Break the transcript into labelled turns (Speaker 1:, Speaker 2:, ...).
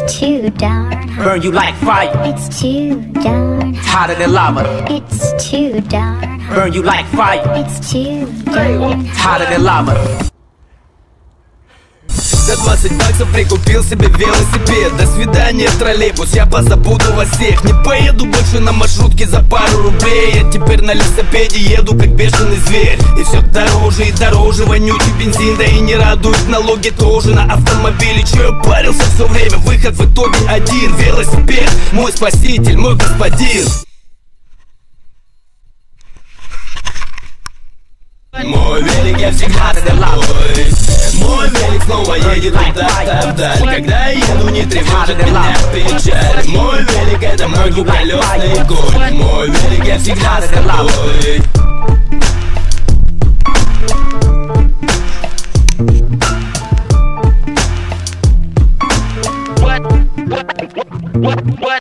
Speaker 1: too darn hot.
Speaker 2: Burn you like fire.
Speaker 1: It's too darn hot.
Speaker 2: Hotter than lava.
Speaker 1: It's too darn hot.
Speaker 2: Burn you like fire.
Speaker 1: It's too darn hot.
Speaker 2: Hotter than lava.
Speaker 3: За 20 баксов прикупил себе велосипед. До свидания, троллейбус, я позабуду вас всех. Не поеду больше на маршрутке за пару рублей. Я теперь на велосипеде еду, как бешеный зверь. И все дороже и дороже, вонючий бензин. Да и не радуют налоги тоже на автомобиле. Че я парился все время, выход в итоге один. Велосипед, мой спаситель, мой господин. Мой велик, я всегда с тобой. Мой велик снова едет куда-то вдаль. Когда я еду, не тревожит меня печаль. Мой велик, это мой двухколесный конь. Мой велик, я всегда с тобой.
Speaker 4: What?